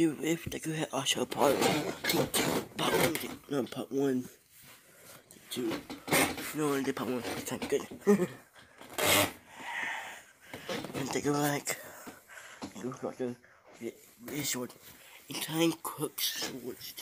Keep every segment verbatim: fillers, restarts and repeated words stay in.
do if they could hit also part one, part one, no, part one, two, no, I did part one, thank good. And they go like, they go like a really short, and try and cook swords.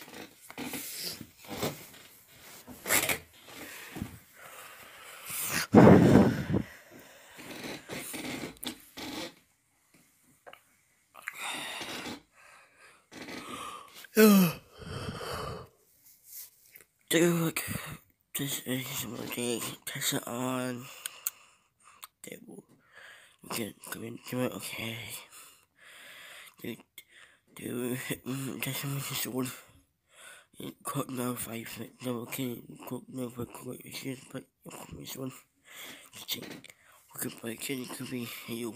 Take a look. This is something. Test it on. Table. Okay, come in. Come in. Okay. Do do test on the sword. Cook no five. No okay. Cook no for cook. It's just but this one. We could play. It could be you.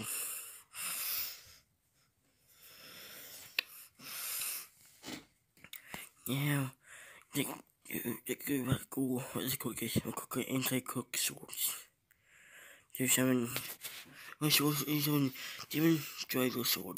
Yeah. The the good like cool. What's it called? Guys, we'll cook it anti-cook swords. There's seven. My sword is on demon strider sword.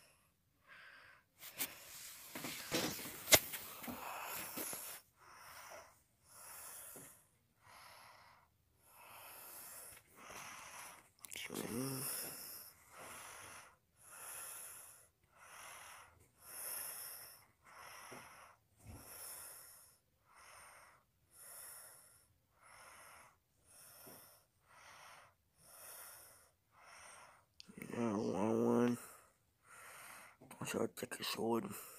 One. So I'll take a sword.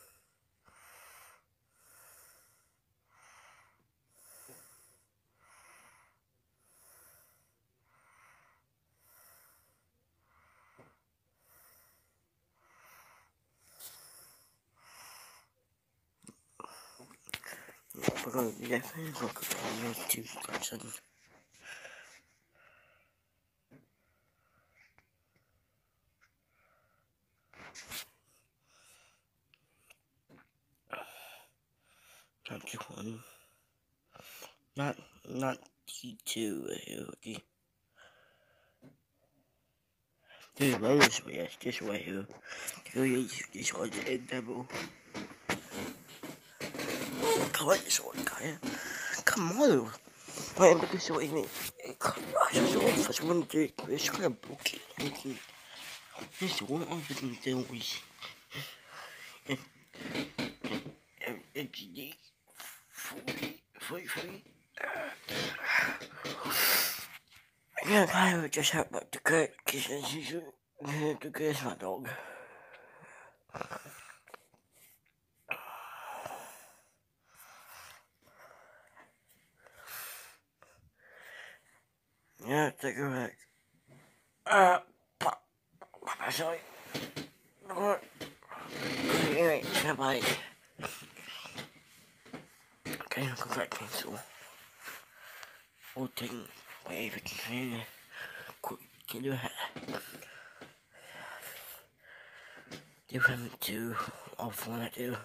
We're going to definitely look at those two cards. Not T one. Not, not T two. Okay. There's loads of it. This way here. This one's a double. Come on, this one, guy. Come on. Wait, look at what you mean. I just want first one to do it. It's kind of broken. This one I'm going to do is. It's the forty, forty-three. Yeah, I would just help out the cat because as usual, the cat's my dog. Yeah, take her back. Uh, pop, pop, sorry. What? Anyway, bye. Okay, I'll go back to pencil. Or taking whatever can do. Quick, can do that. Different to off one I do.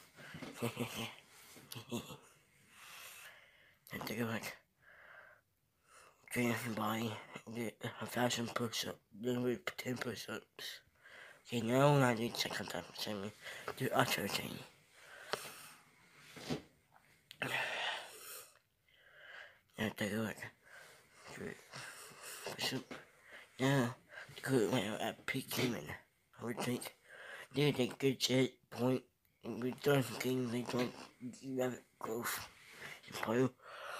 And take it back. Train your body, do a thousand push ups, do ten push ups. Okay, now I do second time, same do ultra training. Now take a look. Push up. Now, go at peak human. I would think, do a good set point, and good done game, they don't, you have growth. Impile.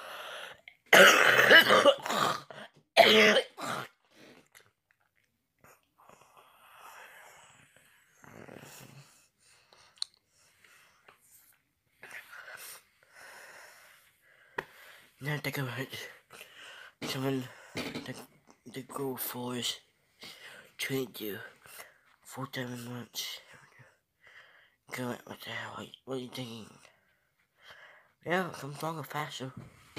Now take a look. Someone the the goal for is train you four seven months. Go at what the hell? What are you thinking? Yeah, come stronger, faster.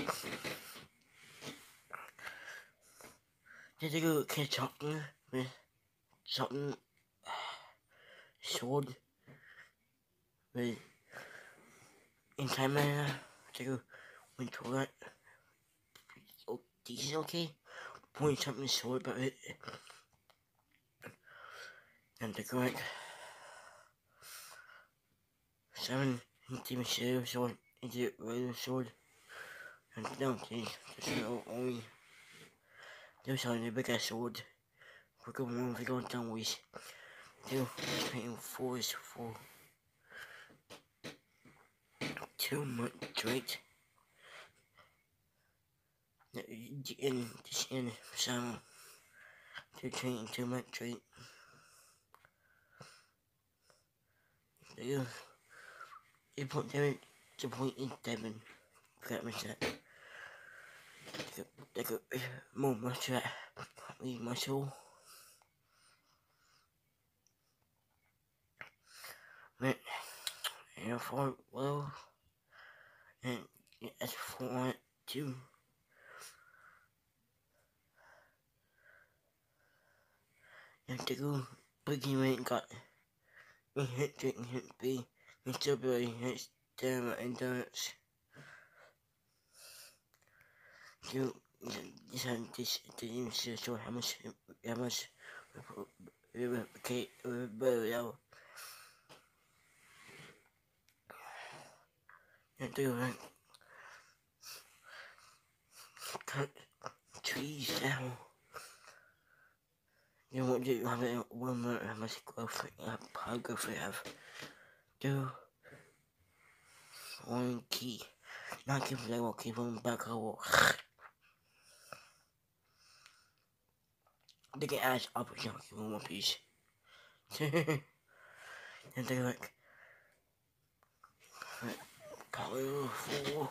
Did you go catch something with something sword with in time manner to go went to that? Oh, this is okay. Point something sword about it. And to go like seven, into Shadow Sword, into Regular Sword, and down to just little only. Those are the bigger sword. We go one, we go down with. Two, three, four is four. Too much straight. In this in some. Two, three, too much straight. Two. You put them to point in seven. Forget me that. They got more muscle that. Leave muscle. Right. And four, well. And that's four, two. And to go, Boogie Man got a hit, drink, hit B. And still barely hits them and donuts. You, this and this didn't even show how much, how much, okay, very low. And do like, cut trees down. You want to have it one more, how much growth, how growth we have. Do one key. Not keep them, will keep them back over. They get ass up and keep them one piece. And they like, power four.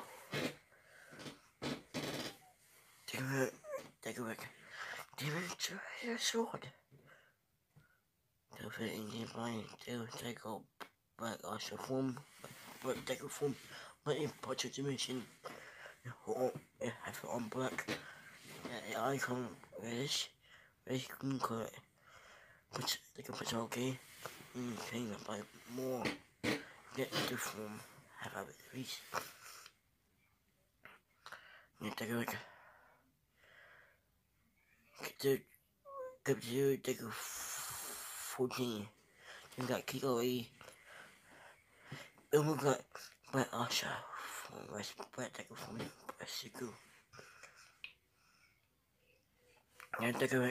They go, they go like, demon treasure sword. They'll fit in the mind, they'll take up back also form, but take a form, but in partial dimension, or have it on black. The icon is, is green color, but they can put okay, and you can buy more, get the form, have a bit of peace. You take a look. Get the, get the, take a fourteen. You got Kiko E. And we got Brett Usher from West Brett take it from Mexico. And take a look.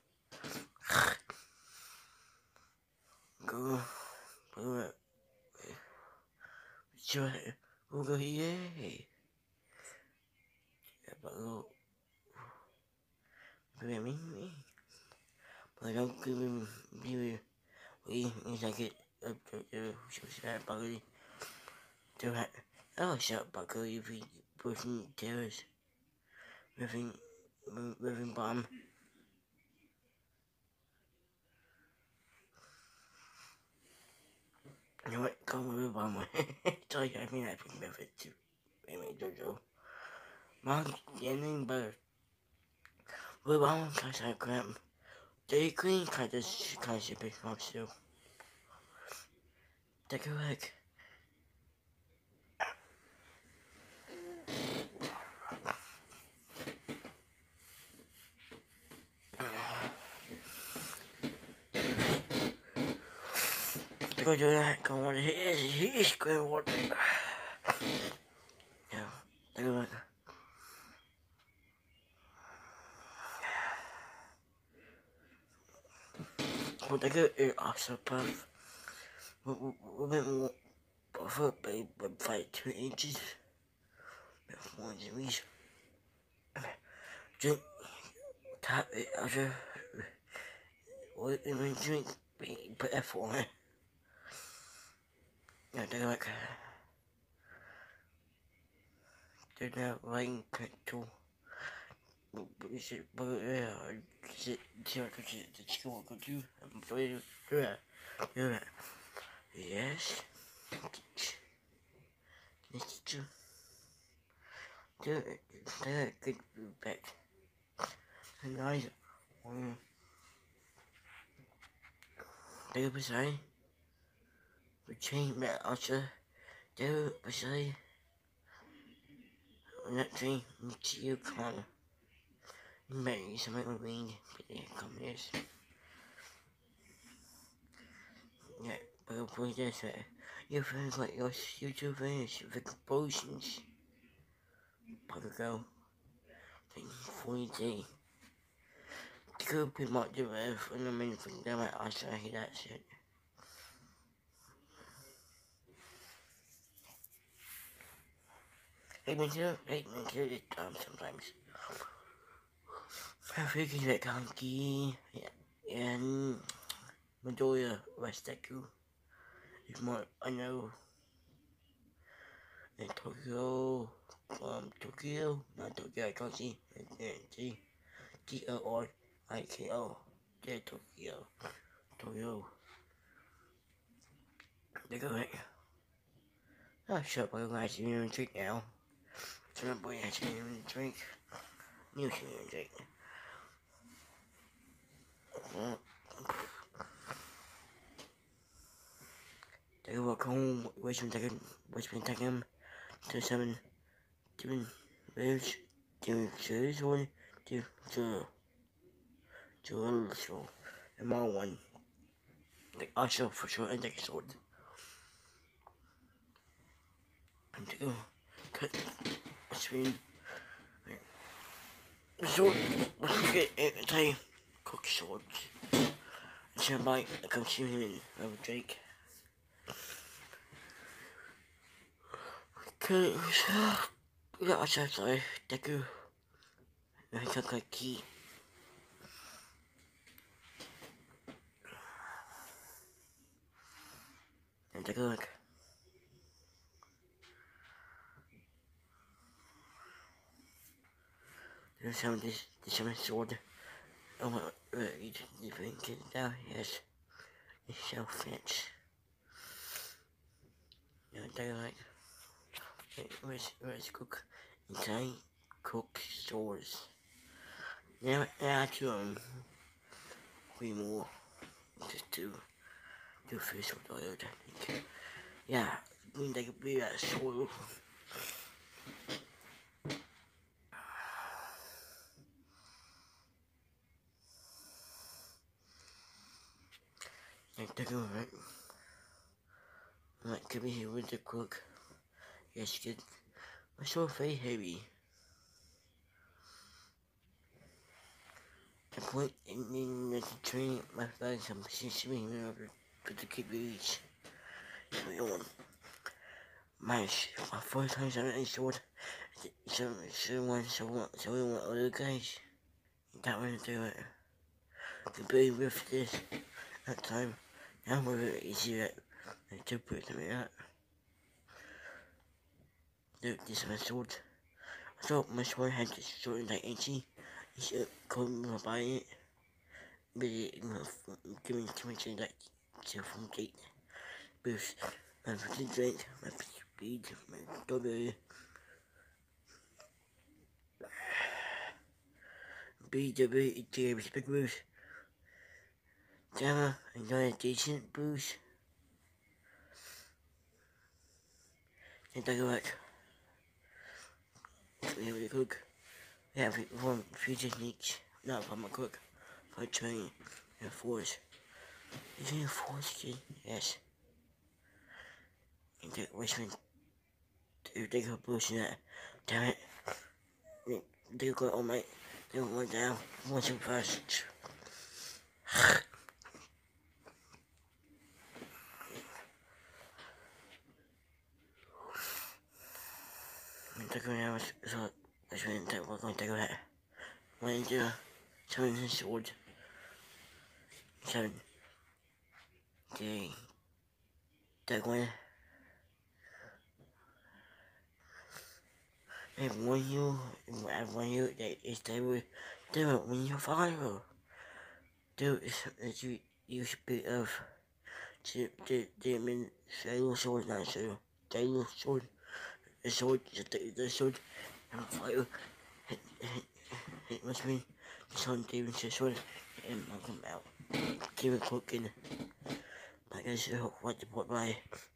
Go, go, sure, go, go, yay. But go, be me, me. But don't give him, be we, we like it, up to the, she was that buggy. Do that. Oh, shut buggy, if he pushing terrors. Moving, moving bomb. You know what? Come with a bomb. Sorry, I mean, I think of it too. Anyway, Jojo. Mom, getting better. With bomb, cause I grab. They clean, cause this kind of big up still. Take a look. Go do that, go on, he is, he is going water. Yeah, take a look. Well, take a also puff. We've been buffer babe would fight two inches. Before the reach. Drink, tap it, after. What in my drink, put F on it. Yeah, take a look. They're now writing control. Is it, but yeah, is it, see what the chicken will go do? I'm going to do that. Do that. Yes. Let's do. Do it. Do it. Good back. And I, um, do it beside. We change that also. Do it beside. That thing, it's you, Connor. Maybe somebody will read, but yeah, come here. Yeah, but we'll put this way. Your friends like your YouTube fans, the proportions. Probably go. forty D. The good people might do it, and I mean, for them, I say that shit. Hate me too, hate me too, this time sometimes. I think it's like hunky, yeah, and Midoriya, West Deku. Is more, I know. In Tokyo, um, Tokyo, not Tokyo, I can't see, T, T O R I K O, yeah, Tokyo, Tokyo. They go right. Oh, shut up, I'm going to even drink now. So my boy has to even drink. You should even drink. They walk home, wish him taking, wish him taking him to seven different waves, different shoes, one, two, two, two, two, and more one. Like, also for sure, and take a sword. And to go, cut, screen. Sword, let's get it, I tell you, cook swords. And so I come see him in over Drake. Okay, so, yeah, I said sorry, deku. I took a key. And take a look. There's some this this some sword. Oh my, uh, you you think it now? Yes, it's so fence. Yeah, take a look. Where's where's cook? Inside cook stores. Now add to them. Three more. Just two. Two fish with oil, I think. Yeah, I mean they could be that soil. Like take a look. Like could be here with the cook. Yes, good. My sword very heavy. The point in the training my bag some swimming in order to keep reach. On. My my first time I went sword. So so one so one so we want other guys. That way to do it. To be with this that time. Now we're really easy at like to put something out. Do this is my sword. I thought my sword had this sword like itchy. You should come and buy it. But it giving too much of that to from gate. Boost my drink, my speed, my W. B W James Big Boost. Jammer, and got a decent boost. And take a look. We have a cook. We have one few techniques. Not from a cook. For training and force. Is it a force key? Yes. And take Richmond to take a boost in that. Damn it. They got all mate. They went down. Once and first. I'm taking out so that's when we're going to take that. One zero seven sword. Seven. Okay. Take one. And when you when you they is they will do it when you're viral. Do it you use a bit of to the demon sailor sword not sailor. Sailor sword. The sword the, the sword and fire hit hit hit must mean the sun demon sword and knock him out. Keep it cooking. Like I said what to put by